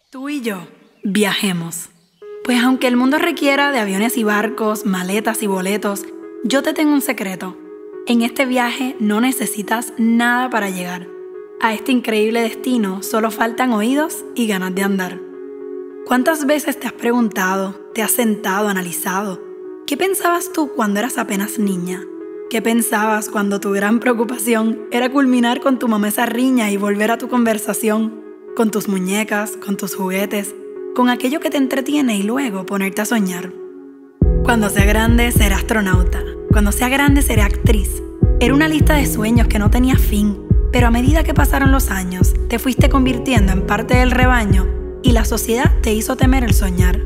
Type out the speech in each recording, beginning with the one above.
Tú y yo, viajemos. Pues aunque el mundo requiera de aviones y barcos, maletas y boletos, yo te tengo un secreto. En este viaje no necesitas nada para llegar. A este increíble destino solo faltan oídos y ganas de andar. ¿Cuántas veces te has preguntado, te has sentado, analizado? ¿Qué pensabas tú cuando eras apenas niña? ¿Qué pensabas cuando tu gran preocupación era culminar con tu mamá esa riña y volver a tu conversación? Con tus muñecas, con tus juguetes, con aquello que te entretiene y luego ponerte a soñar. Cuando sea grande, seré astronauta. Cuando sea grande, seré actriz. Era una lista de sueños que no tenía fin, pero a medida que pasaron los años, te fuiste convirtiendo en parte del rebaño y la sociedad te hizo temer el soñar.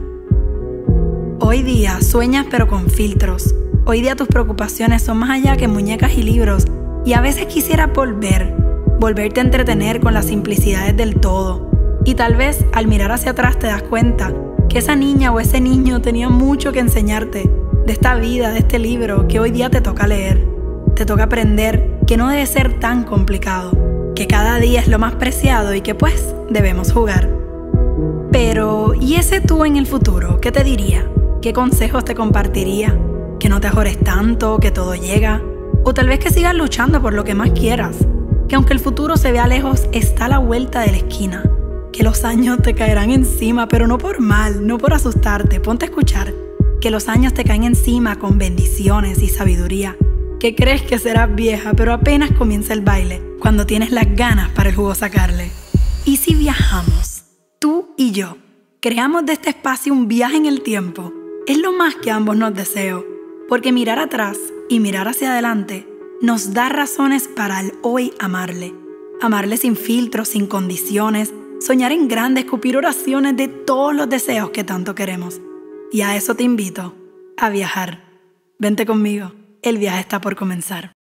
Hoy día sueñas pero con filtros. Hoy día tus preocupaciones son más allá que muñecas y libros y a veces quisieras volverte a entretener con las simplicidades del todo. Y tal vez al mirar hacia atrás te das cuenta que esa niña o ese niño tenía mucho que enseñarte de esta vida, de este libro que hoy día te toca leer. Te toca aprender que no debe ser tan complicado, que cada día es lo más preciado y que pues debemos jugar. Pero, ¿y ese tú en el futuro? ¿Qué te diría? ¿Qué consejos te compartiría? ¿Que no te ajores tanto, que todo llega? O tal vez que sigas luchando por lo que más quieras. Que aunque el futuro se vea lejos, está a la vuelta de la esquina. Que los años te caerán encima, pero no por mal, no por asustarte. Ponte a escuchar. Que los años te caen encima con bendiciones y sabiduría. Que crees que serás vieja, pero apenas comienza el baile, cuando tienes las ganas para el jugo sacarle. ¿Y si viajamos? Tú y yo. Creamos de este espacio un viaje en el tiempo. Es lo más que ambos nos deseo. Porque mirar atrás y mirar hacia adelante nos da razones para el hoy amarle. Amarle sin filtros, sin condiciones, soñar en grande, escupir oraciones de todos los deseos que tanto queremos. Y a eso te invito, a viajar. Vente conmigo, el viaje está por comenzar.